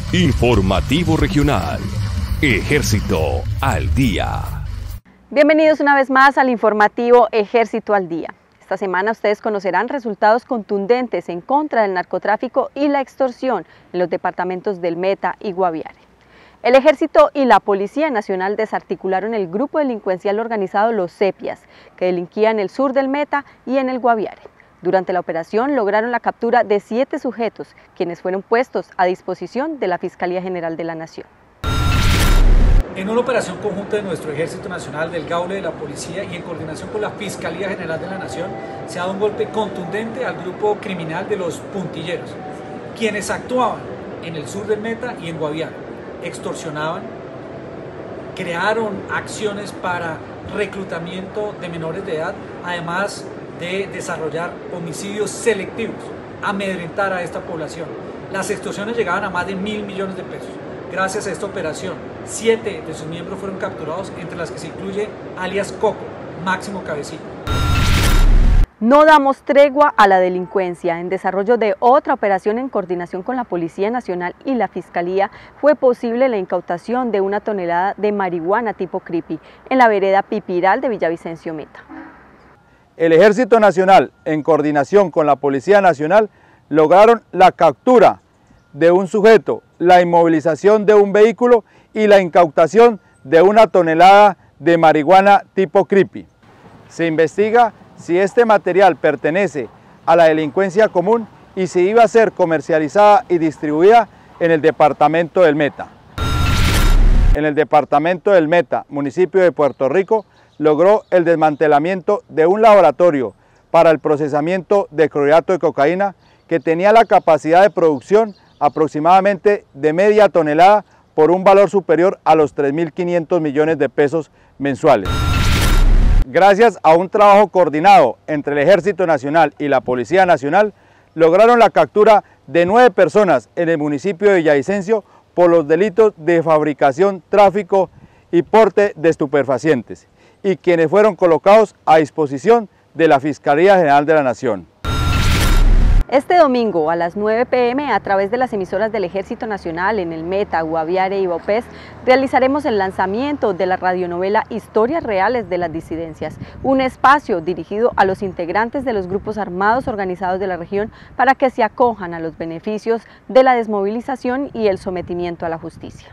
Informativo Regional. Ejército al Día. Bienvenidos una vez más al informativo Ejército al Día. Esta semana ustedes conocerán resultados contundentes en contra del narcotráfico y la extorsión en los departamentos del Meta y Guaviare. El Ejército y la Policía Nacional desarticularon el grupo delincuencial organizado Los Sepias, que delinquía en el sur del Meta y en el Guaviare. Durante la operación lograron la captura de 7 sujetos, quienes fueron puestos a disposición de la Fiscalía General de la Nación. En una operación conjunta de nuestro Ejército Nacional, del GAULE, de la Policía y en coordinación con la Fiscalía General de la Nación, se ha dado un golpe contundente al grupo criminal de los Puntilleros, quienes actuaban en el sur del Meta y en Guaviare, extorsionaban, crearon acciones para reclutamiento de menores de edad, además de desarrollar homicidios selectivos, amedrentar a esta población. Las extorsiones llegaban a más de 1.000 millones de pesos. Gracias a esta operación, 7 de sus miembros fueron capturados, entre las que se incluye alias Coco, Máximo Cabecilla. No damos tregua a la delincuencia. En desarrollo de otra operación en coordinación con la Policía Nacional y la Fiscalía, fue posible la incautación de 1 tonelada de marihuana tipo creepy en la vereda Pipiral de Villavicencio Meta. El Ejército Nacional, en coordinación con la Policía Nacional, lograron la captura de un sujeto, la inmovilización de un vehículo y la incautación de 1 tonelada de marihuana tipo creepy. Se investiga si este material pertenece a la delincuencia común y si iba a ser comercializada y distribuida en el departamento del Meta. En el departamento del Meta, municipio de Puerto Rico, logró el desmantelamiento de un laboratorio para el procesamiento de clorhidrato de cocaína que tenía la capacidad de producción aproximadamente de media tonelada por un valor superior a los 3.500 millones de pesos mensuales. Gracias a un trabajo coordinado entre el Ejército Nacional y la Policía Nacional, lograron la captura de 9 personas en el municipio de Villavicencio por los delitos de fabricación, tráfico y porte de estupefacientes, y quienes fueron colocados a disposición de la Fiscalía General de la Nación. Este domingo a las 9 p.m. a través de las emisoras del Ejército Nacional en el Meta, Guaviare y Vaupés realizaremos el lanzamiento de la radionovela Historias Reales de las Disidencias, un espacio dirigido a los integrantes de los grupos armados organizados de la región para que se acojan a los beneficios de la desmovilización y el sometimiento a la justicia.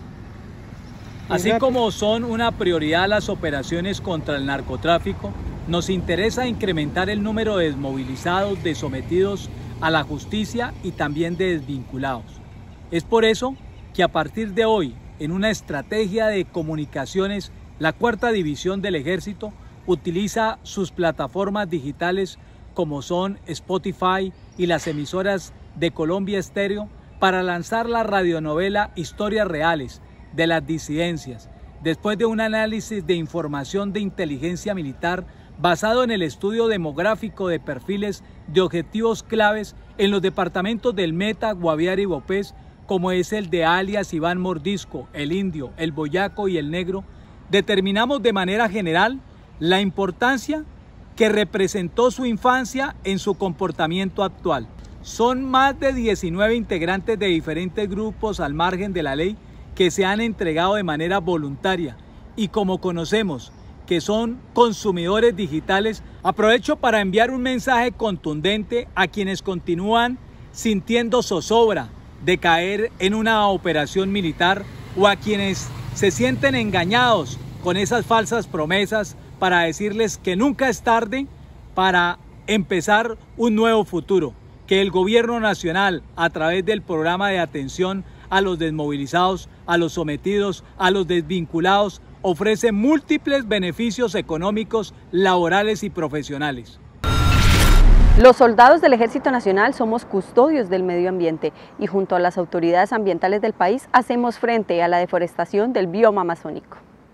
Así como son una prioridad las operaciones contra el narcotráfico, nos interesa incrementar el número de desmovilizados, de sometidos a la justicia y también de desvinculados. Es por eso que a partir de hoy, en una estrategia de comunicaciones, la 4ª División del Ejército utiliza sus plataformas digitales como son Spotify y las emisoras de Colombia Estéreo para lanzar la radionovela Historias Reales de las Disidencias, después de un análisis de información de inteligencia militar basado en el estudio demográfico de perfiles de objetivos claves en los departamentos del Meta, Guaviare y Vaupés, como es el de alias Iván Mordisco, el Indio, el Boyaco y el Negro, determinamos de manera general la importancia que representó su infancia en su comportamiento actual. Son más de 19 integrantes de diferentes grupos al margen de la ley que se han entregado de manera voluntaria y como conocemos que son consumidores digitales, aprovecho para enviar un mensaje contundente a quienes continúan sintiendo zozobra de caer en una operación militar o a quienes se sienten engañados con esas falsas promesas para decirles que nunca es tarde para empezar un nuevo futuro, que el gobierno nacional a través del programa de atención a los desmovilizados, a los sometidos, a los desvinculados, ofrece múltiples beneficios económicos, laborales y profesionales. Los soldados del Ejército Nacional somos custodios del medio ambiente y junto a las autoridades ambientales del país hacemos frente a la deforestación del bioma amazónico.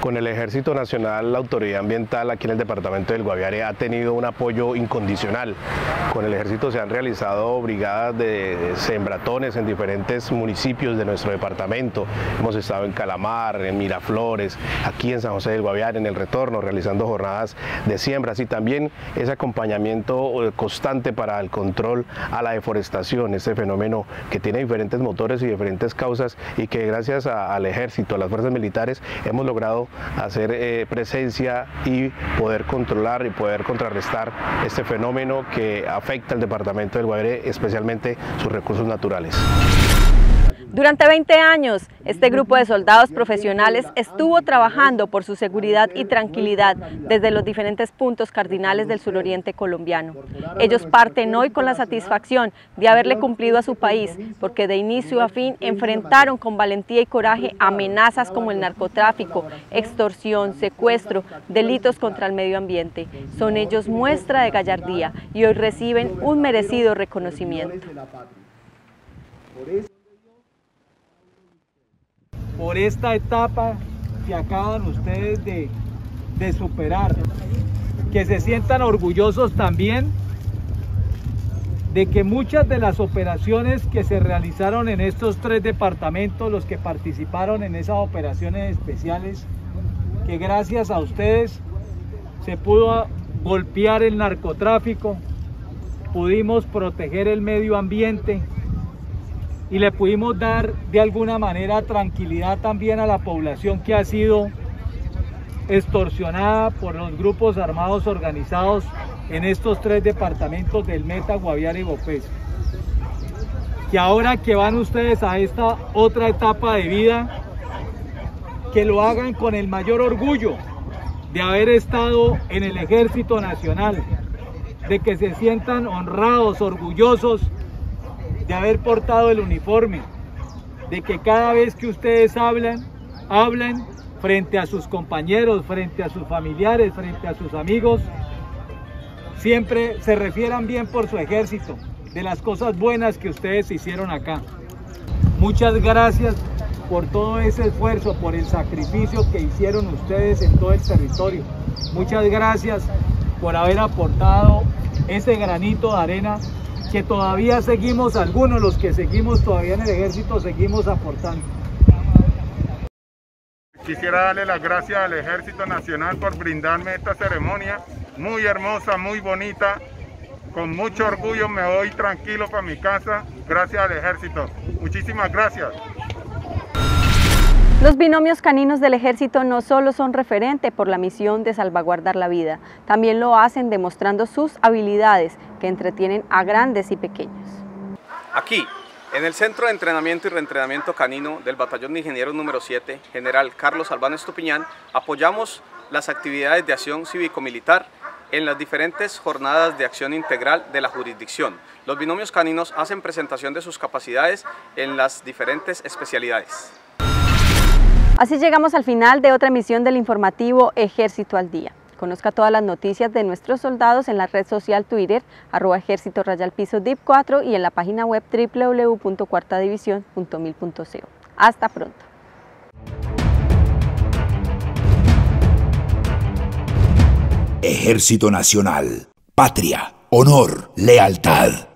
Con el Ejército Nacional, la autoridad ambiental aquí en el departamento del Guaviare ha tenido un apoyo incondicional. Con el Ejército se han realizado brigadas de sembratones en diferentes municipios de nuestro departamento. Hemos estado en Calamar, en Miraflores, aquí en San José del Guaviare, en el Retorno, realizando jornadas de siembras y también ese acompañamiento constante para el control a la deforestación, este fenómeno que tiene diferentes motores y diferentes causas y que gracias al Ejército, a las fuerzas militares, hemos logrado hacer presencia y poder controlar y poder contrarrestar este fenómeno que afecta al departamento del Guaviare, especialmente sus recursos naturales. Durante 20 años, este grupo de soldados profesionales estuvo trabajando por su seguridad y tranquilidad desde los diferentes puntos cardinales del suroriente colombiano. Ellos parten hoy con la satisfacción de haberle cumplido a su país, porque de inicio a fin enfrentaron con valentía y coraje amenazas como el narcotráfico, extorsión, secuestro, delitos contra el medio ambiente. Son ellos muestra de gallardía y hoy reciben un merecido reconocimiento. Por esta etapa que acaban ustedes de superar, que se sientan orgullosos también de que muchas de las operaciones que se realizaron en estos 3 departamentos, los que participaron en esas operaciones especiales, que gracias a ustedes se pudo golpear el narcotráfico, pudimos proteger el medio ambiente, y le pudimos dar de alguna manera tranquilidad también a la población que ha sido extorsionada por los grupos armados organizados en estos 3 departamentos del Meta, Guaviare y Bopés. Que ahora que van ustedes a esta otra etapa de vida, que lo hagan con el mayor orgullo de haber estado en el Ejército Nacional, de que se sientan honrados, orgullosos de haber portado el uniforme, de que cada vez que ustedes hablan frente a sus compañeros, frente a sus familiares, frente a sus amigos, siempre se refieran bien por su ejército, de las cosas buenas que ustedes hicieron acá. Muchas gracias por todo ese esfuerzo, por el sacrificio que hicieron ustedes en todo el territorio. Muchas gracias por haber aportado ese granito de arena que todavía seguimos, algunos los que seguimos todavía en el ejército, seguimos aportando. Quisiera darle las gracias al Ejército Nacional por brindarme esta ceremonia muy hermosa, muy bonita. Con mucho orgullo me voy tranquilo para mi casa, gracias al Ejército. Muchísimas gracias. Los binomios caninos del Ejército no solo son referente por la misión de salvaguardar la vida, también lo hacen demostrando sus habilidades que entretienen a grandes y pequeños. Aquí, en el Centro de Entrenamiento y Reentrenamiento Canino del Batallón de Ingenieros número 7, General Carlos Albán Estupiñán, apoyamos las actividades de acción cívico-militar en las diferentes jornadas de acción integral de la jurisdicción. Los binomios caninos hacen presentación de sus capacidades en las diferentes especialidades. Así llegamos al final de otra emisión del informativo Ejército al Día. Conozca todas las noticias de nuestros soldados en la red social Twitter, @ejército_DIP4 y en la página web www.cuartadivisión.mil.co. Hasta pronto. Ejército Nacional. Patria, honor, lealtad.